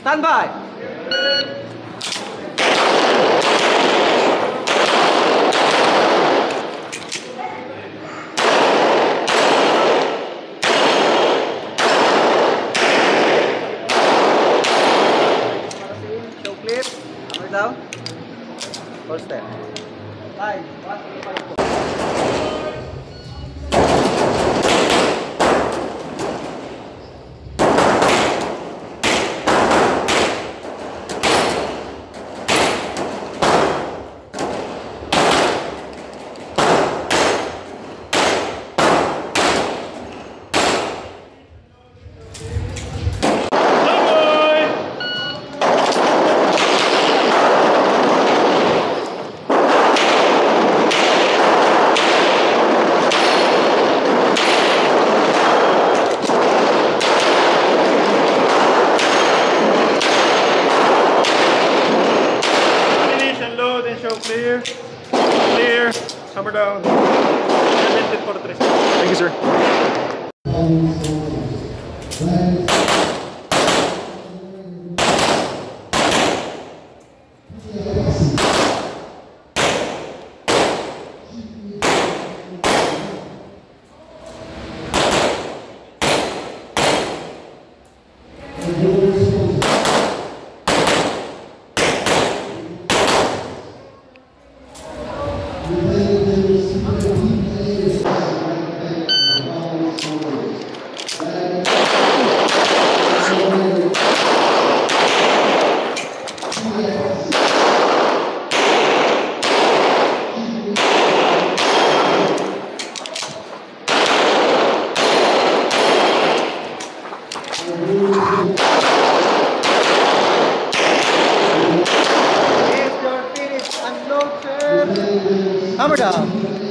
Stand by. Show clear. Hammer down. Holster. Time. 1, 2, 5, 4. Clear, clear, hammer down. For 3 seconds. Thank you, sir. Hammer down.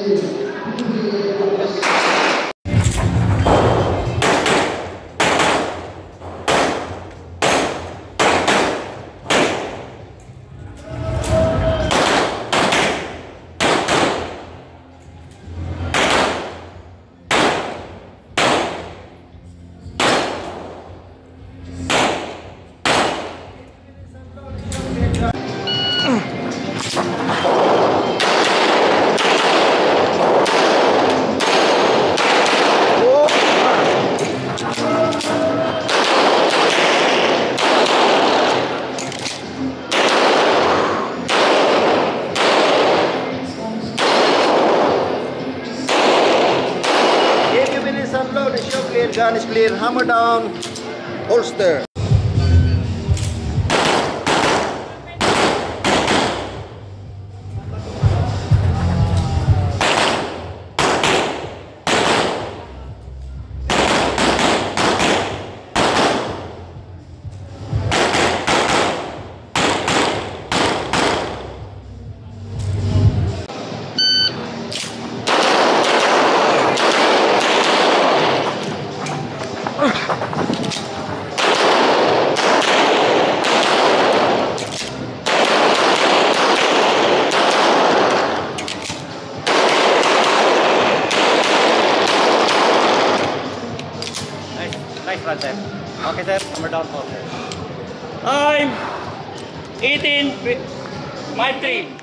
Unload, show clear, gun is clear, hammer down, holster. Nice front sir. Okay sir, hammer down for sir. I'm 18.3.